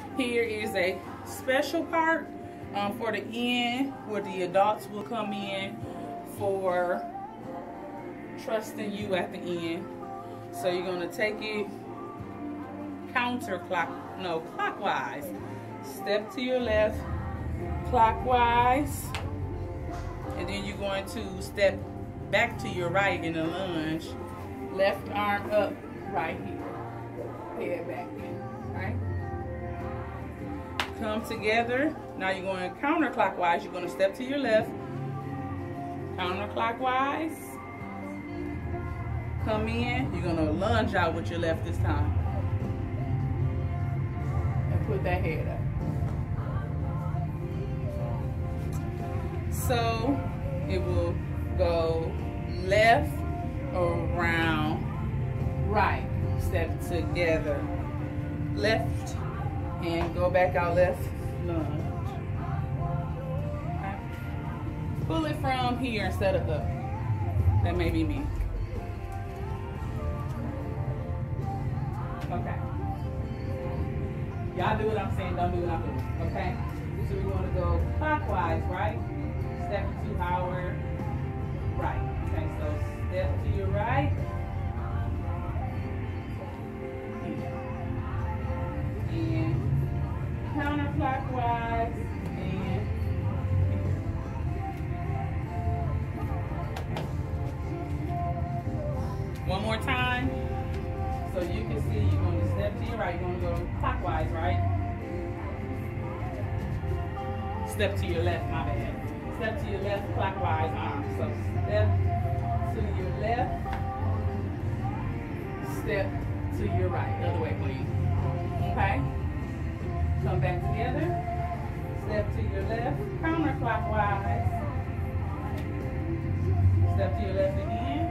Here is a special part for the end where the adults will come in for trusting you at the end. So you're gonna take it clockwise. Step to your left, clockwise, and then you're going to step back to your right in a lunge. Left arm up, right here. Head back in, right? Come together. Now you're going counterclockwise. You're going to step to your left, counterclockwise. Come in. You're going to lunge out with your left this time. And put that head up. So it will go left, around, right. Step together. Left, and go back out left, lunge. Okay. Pull it from here instead of up. That may be me. Okay. Y'all do what I'm saying, don't do what I'm doing. Okay? So we want to go clockwise, right? Step to our right. Okay, so step to your right. And counterclockwise. And one more time. So you can see you're going to step to your right. You're going to go clockwise, right? Step to your left, my bad. Step to your left, clockwise arm. So step to your left, step to your right. The other way, please. Okay? Come back together. Step to your left, counterclockwise. Step to your left again.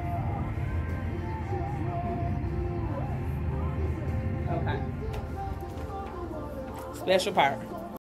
Okay. Special part.